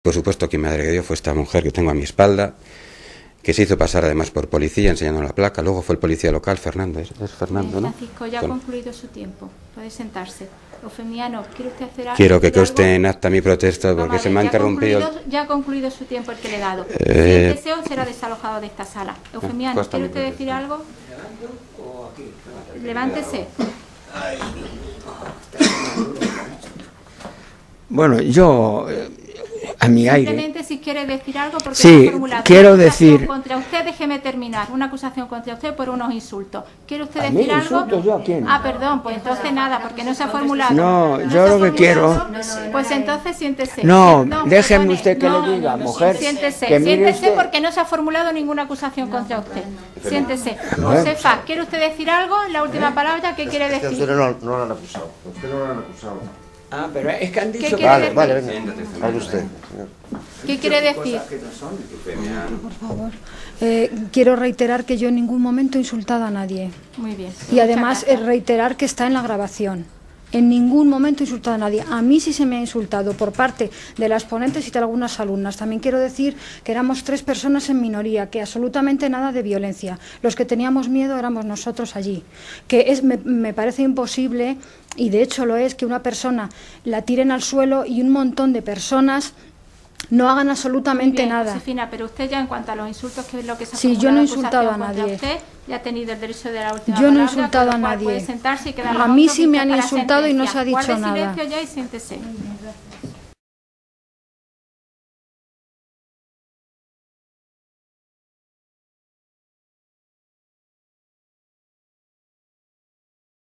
Por supuesto, quien me agredió fue esta mujer que tengo a mi espalda, que se hizo pasar además por policía enseñando la placa. Luego fue el policía local, Fernando, es Fernando, ¿no? Francisco, ya ha concluido su tiempo. Puede sentarse. Eufemiano, ¿quiere usted hacer algo? Quiero que conste en acta mi protesta porque se me ha interrumpido. Ya ha concluido su tiempo el que le he dado. Siéntese o será desalojado de esta sala. Eufemiano, ¿quiere usted decir algo? Levántese. Bueno, yo a mi aire. Simplemente si quiere decir algo, porque sí, ha formulado quiero una acusación decir contra usted, déjeme terminar, una acusación contra usted por unos insultos. ¿Quiere usted ¿A decir mí algo? insultos yo a quién? Ah, perdón, pues entonces nada, porque no se ha formulado. No, yo lo que quiero. Pues entonces siéntese. No, Perdón, déjeme perdone. usted que le diga, mujer. Siéntese, que mire siéntese usted. porque no se ha formulado ninguna acusación contra usted. Siéntese. Josefa, ¿quiere usted decir algo? La última palabra, ¿qué quiere decir? Usted no lo han acusado. Usted no lo han acusado. Ah, pero es que han ¿Qué dicho. quiere Vale, decir? venga. Hable usted, señor. ¿Qué quiere decir? Por favor. Quiero reiterar que yo en ningún momento he insultado a nadie. Muy bien. Y además reiterar que está en la grabación. En ningún momento he insultado a nadie. A mí sí se me ha insultado por parte de las ponentes y de algunas alumnas. También quiero decir que éramos 3 personas en minoría, que absolutamente nada de violencia. Los que teníamos miedo éramos nosotros allí. Que me parece imposible, y de hecho lo es, que una persona la tiren al suelo y un montón de personas no hagan absolutamente Bien, nada. Josefina, pero usted ya en cuanto a los insultos, que es lo que se ha Sí, yo no he formulado insultado a acusación contra nadie. Usted ya ha tenido el derecho de la última Yo no he palabra, insultado con lo a cual puede nadie. sentarse y quedar A los mí autos sí me vistos han para insultado y no sentencia. se ha dicho Guarde nada. silencio ya y siéntese.